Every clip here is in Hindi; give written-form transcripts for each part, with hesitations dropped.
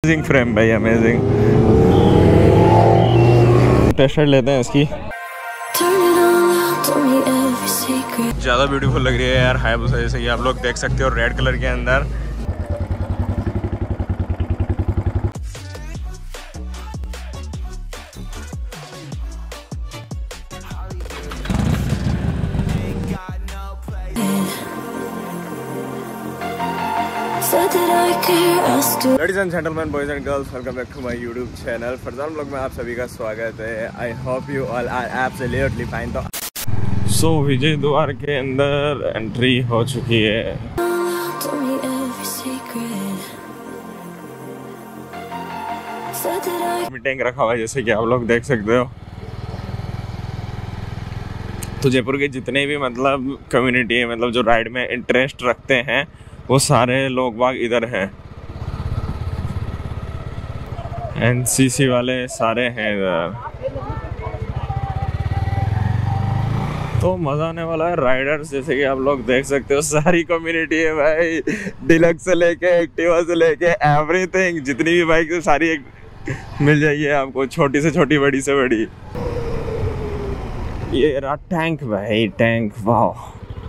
अमेजिंग फ्रेम भाई, अमेजिंग। टेस्ट लेते हैं इसकी। ज़्यादा ब्यूटीफुल लग रही है यार हायाबुसा, जैसे कि आप लोग देख सकते हो रेड कलर के अंदर। Ladies and gentleman, boys and girls, welcome back to my YouTube channel Farzan blog में आप सभी का स्वागत है। I hope you all are absolutely fine. तो सो विजय द्वार के अंदर एंट्री हो चुकी है। मीटिंग रखा हुआ है जैसे कि आप लोग देख सकते हो। तो जयपुर के जितने भी मतलब कम्युनिटी है, मतलब जो राइड में इंटरेस्ट रखते हैं, वो सारे लोग बाग इधर हैं। एनसीसी वाले सारे हैं इधर। तो मज़ा आने वाला है। राइडर्स जैसे कि आप लोग देख सकते हो, सारी कम्युनिटी है भाई। डिलक्स से लेके एक्टिवा से लेके एवरीथिंग, जितनी भी बाइक है सारी मिल जाएगी आपको, छोटी से छोटी, बड़ी से बड़ी। ये रहा टैंक भाई, टैंक, वाह।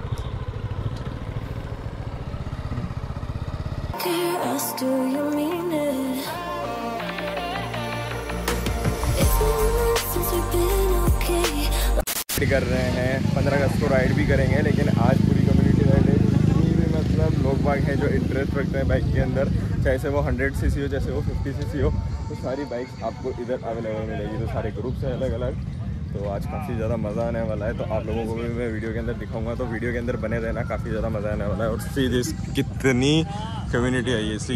कर रहे हैं 15 अगस्त को राइड भी करेंगे, लेकिन आज पूरी कम्युनिटी राइड है। जितनी भी मतलब लोग बाग हैं जो इंटरेस्ट रखते हैं बाइक के अंदर, चाहे से वो 100 सीसी हो, जैसे वो 50 सीसी हो, तो सारी बाइक्स आपको इधर अवेलेबल मिलेगी। तो सारे ग्रुप्स हैं अलग अलग। तो आज काफ़ी ज़्यादा मज़ा आने वाला है। तो आप लोगों को भी मैं वीडियो के अंदर दिखाऊंगा, तो वीडियो के अंदर बने रहना, काफ़ी ज़्यादा मज़ा आने वाला है। और सीधी कितनी कम्युनिटी आई है सी।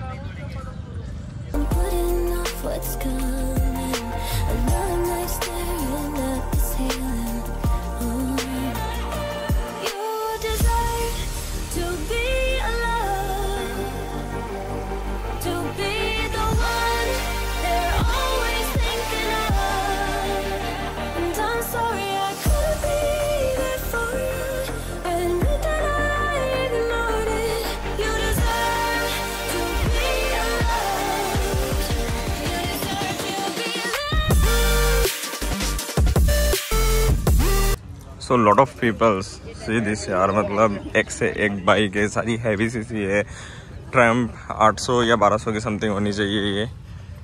So lot of peoples see this यार, मतलब एक से एक बाइक है, सारी हैवी सीसी है। ट्रैम्प 800 या 1200 की समथिंग होनी चाहिए ये।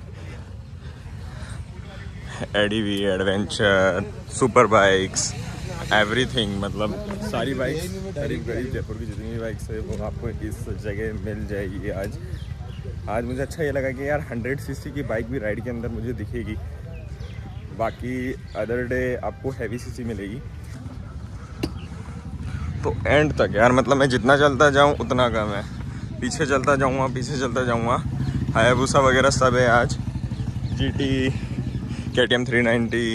ADV, adventure, super bikes, everything, मतलब सारी बाइक्स, करीब करीब जयपुर की जितनी भी बाइक्स है वो आपको इस जगह मिल जाएगी आज मुझे अच्छा ये लगा कि यार 100 सीसी की बाइक भी राइड के अंदर मुझे दिखेगी। बाकी अदर डे आपको हैवी सीसी मिलेगी। तो एंड तक यार, मतलब मैं जितना चलता जाऊँ उतना कम है। पीछे चलता जाऊँगा। हायाबुसा वगैरह सब है आज। GT, KTM 390।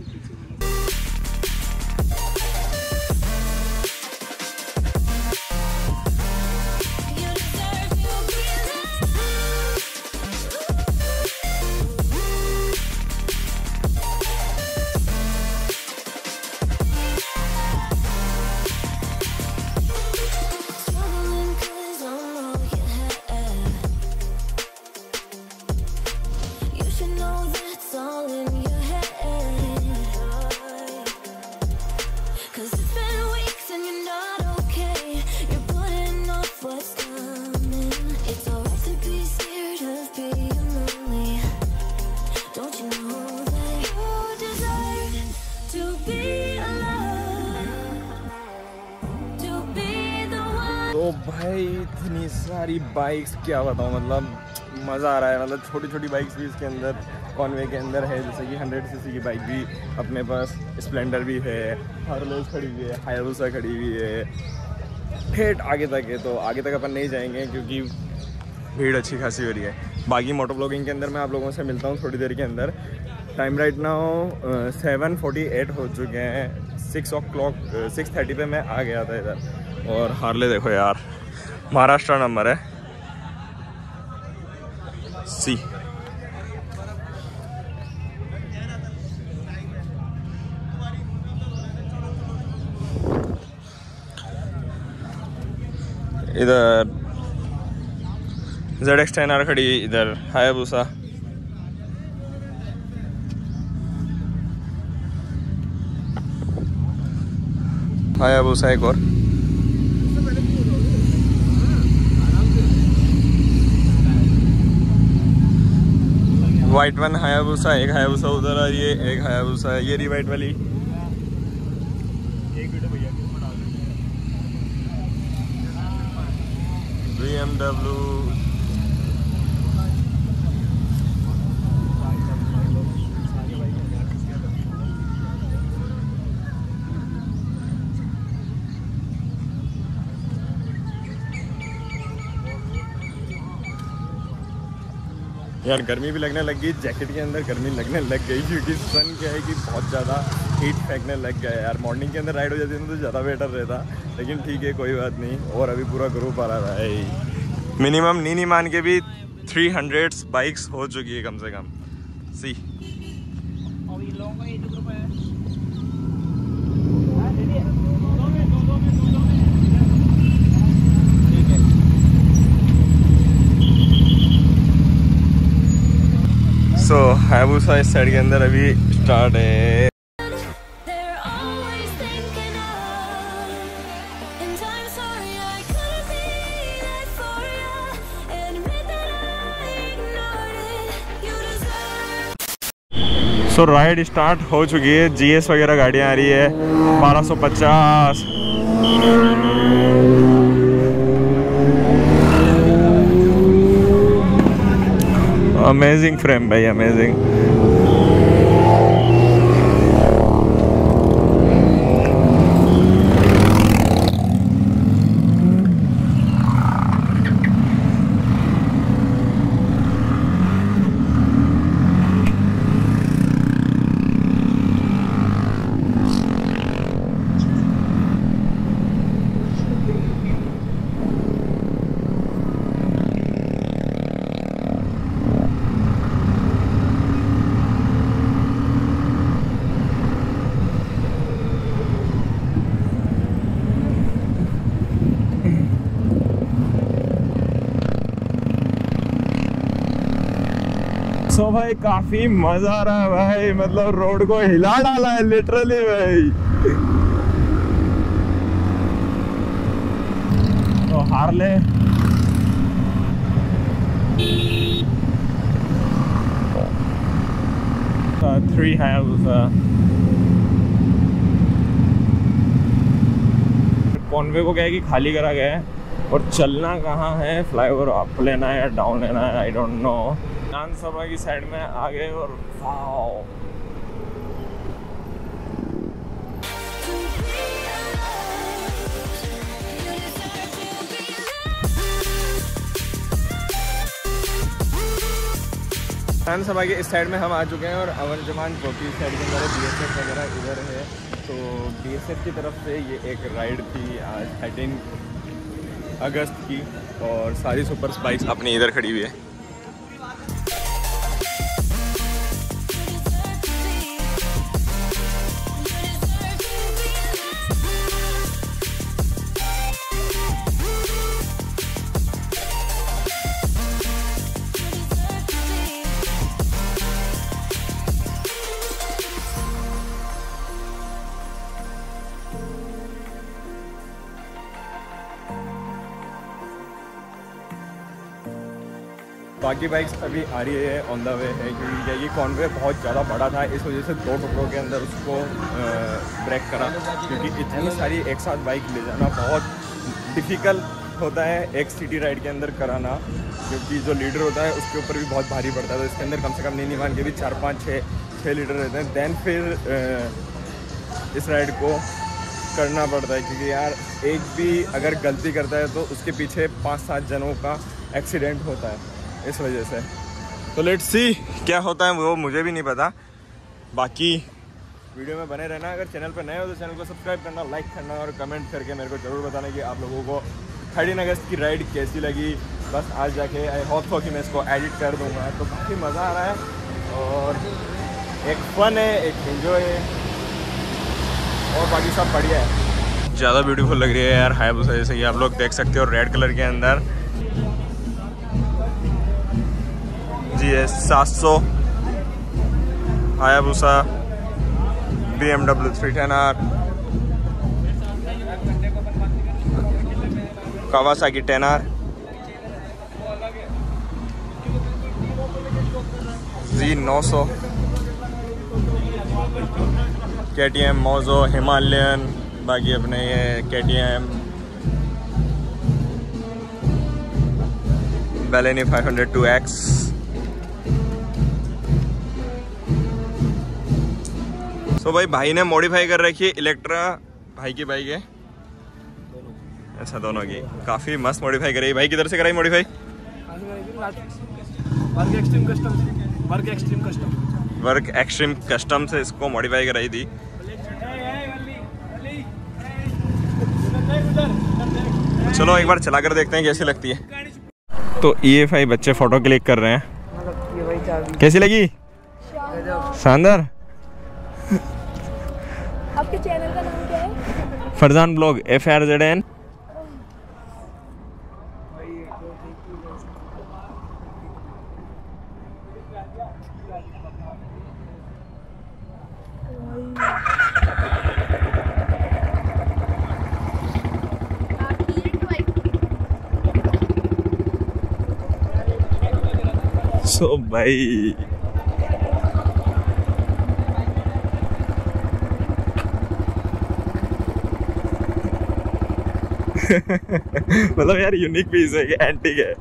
तो भाई इतनी सारी बाइक्स, क्या बताऊँ, मतलब मज़ा आ रहा है। मतलब छोटी छोटी बाइक्स भी इसके अंदर कॉन्वे के अंदर है, जैसे कि 100 सीसी की बाइक भी अपने पास, स्प्लेंडर भी है, हार्लेज खड़ी हुई है, हायाबुसा खड़ी हुई है। ठेठ आगे तक है। तो आगे तक अपन नहीं जाएंगे क्योंकि भीड़ अच्छी खासी हो रही है। बाकी मोटो ब्लॉगिंग के अंदर मैं आप लोगों से मिलता हूँ थोड़ी देर के अंदर। टाइम राइट नाउ 7:48 हो चुके हैं। 6:30 पे मैं आ गया था इधर। और हार्ले देखो यार, महाराष्ट्र नंबर है सी। इधर ZX-10R खड़ी इधर, हायाबुसा। हायाबुसा एक और। वाइट वन हायाबुसा, एक हायाबुसा उधर आ रही है, एक हायाबुसा ये रही वाइट वाली। BMW यार गर्मी भी लगने लग गई, जैकेट के अंदर गर्मी लगने लग गई क्योंकि सन क्या है कि बहुत ज़्यादा हीट फेंकने लग गया है यार। मॉर्निंग के अंदर राइड हो जाती है तो ज़्यादा बेटर रहता, लेकिन ठीक है कोई बात नहीं। और अभी पूरा ग्रुप आ रहा है, मिनिमम नहीं मान के भी 300 बाइक्स हो चुकी है कम से कम। सी सो हायाबुसा इस साइड के अंदर अभी स्टार्ट है। सो राइड स्टार्ट हो चुकी है, GS वगैरह गाड़ियाँ आ रही है। 1250 अमेजिंग फ्रेम भाई, अमेजिंग। सो भाई काफी मजा आ रहा है भाई, मतलब रोड को हिला डाला है लिटरली भाई। तो हार्ले थ्री हायाबुसा कॉन्वे को क्या है कि खाली करा गया है, और चलना कहाँ है, फ्लाईओवर अप लेना है या डाउन लेना है, आई डोंट नो। विधानसभा की साइड में आ गए और वाओ विधानसभा के इस साइड में हम आ चुके हैं और अमर जवान चौकी साइड के अंदर BSF वगैरह इधर है। तो BSF की तरफ से ये एक राइड थी आज 13 अगस्त की, और सारी सुपर बाइक्स अपनी इधर खड़ी हुई है। बाकी बाइक्स अभी आ रही है, ऑन द वे है, क्योंकि ये कॉन्वे बहुत ज़्यादा बड़ा था, इस वजह से 2 टुकड़ों के अंदर उसको ब्रेक करा, क्योंकि इतनी सारी एक साथ बाइक ले जाना बहुत डिफ़िकल्ट होता है एक सिटी राइड के अंदर कराना, क्योंकि जो लीडर होता है उसके ऊपर भी बहुत भारी पड़ता है। तो इसके अंदर कम से कम नहीं मान के भी 4, 5, 6 लीडर रहते हैं। दैन फिर इस राइड को करना पड़ता है, क्योंकि यार एक भी अगर गलती करता है तो उसके पीछे 5-7 जनों का एक्सीडेंट होता है इस वजह से। तो लेट्स सी क्या होता है, वो मुझे भी नहीं पता। बाकी वीडियो में बने रहना, अगर चैनल पर नए हो तो चैनल को सब्सक्राइब करना, लाइक करना और कमेंट करके मेरे को ज़रूर बताना कि आप लोगों को 13 अगस्त की राइड कैसी लगी। बस आज जाके आई होप सो कि मैं इसको एडिट कर दूँगा। तो काफ़ी मज़ा आ रहा है और एक फ़न है, एक एंजॉय है और बाकी सब बढ़िया है। ज़्यादा ब्यूटीफुल लग रही है यार हायाबुसा, जैसे कि आप लोग देख सकते हो रेड कलर के अंदर। GS 700, Hayabusa, BMW 310R, Kawasaki 10R, Z900, KTM Mozo, Himalayan, बाकी अपने ये KTM, Baleni 502X, तो भाई ने मॉडिफाई कर रखी है इलेक्ट्रा, भाई की बाइक है। अच्छा, दोनों की काफ़ी मस्त मॉडिफाई करी भाई। किधर से कराई मॉडिफाई? वर्क एक्सट्रीम कस्टम से इसको मॉडिफाई कराई थी। चलो एक बार चला कर देखते हैं कैसी लगती है। तो ये भाई बच्चे फोटो क्लिक कर रहे हैं, कैसी लगी? शानदार। आपके चैनल का नाम क्या है? Farzan blog, FRZN। सो भाई मतलब यार यूनिक पीस है कि एंटीक है।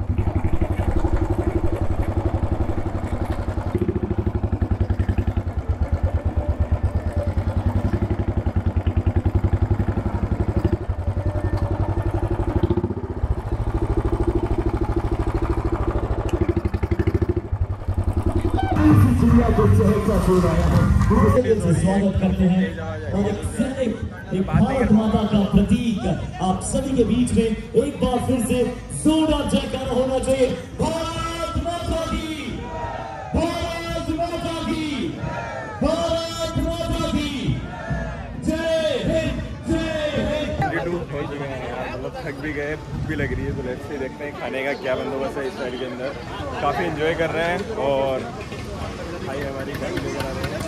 स्वागत करते हैं और एक सैनिक, एक भारत माता का प्रतीक आप सभी के बीच में एक बार फिर से जोरदार जयकारा होना चाहिए। भारत माता की, भारत माता की, भारत माता की जय हिंद, जय हिंद। मतलब थक भी गए, भूख भी लग रही है, तो लेट्स से देखते हैं खाने का क्या बंदोबस्त है इस साइड के अंदर। काफ़ी एंजॉय कर रहे हैं और भाई हमारी गाड़ी लेकर आ रहे हैं।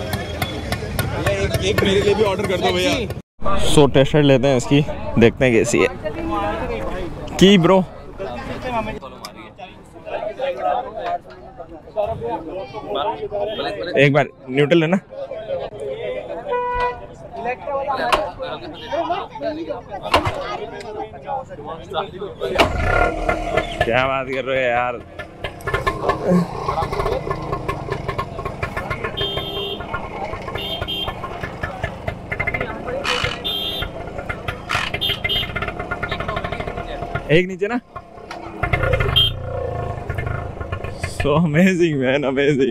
एक मेरे लिए भी ऑर्डर कर दो भैया। सो टेस्टर लेते हैं इसकी, देखते हैं कैसी है की ब्रो। एक बार न्यूट्रल है ना। क्या बात कर रहे हो यार। एक नीचे ना। So amazing man, amazing.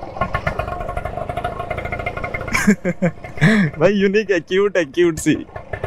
भाई यूनिक है, क्यूट है, क्यूट सी।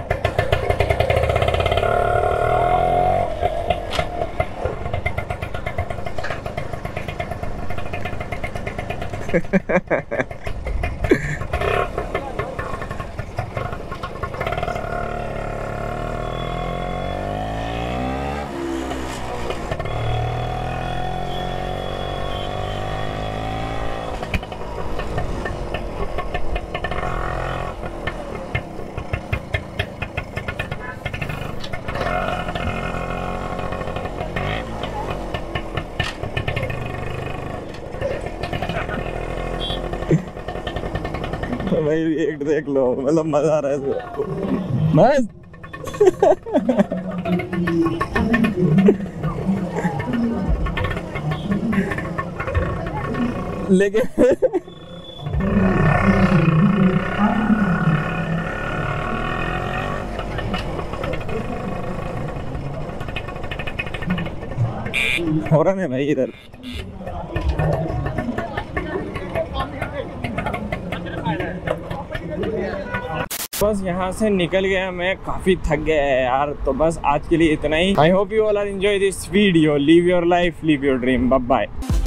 भाई एक देख लो, मतलब मजा आ रहा है बस। लेकिन हो रहा है भाई इधर। बस यहाँ से निकल गया मैं, काफी थक गया है यार। तो बस आज के लिए इतना ही। I hope you all are enjoy this video. Live your life, live your dream. Bye bye.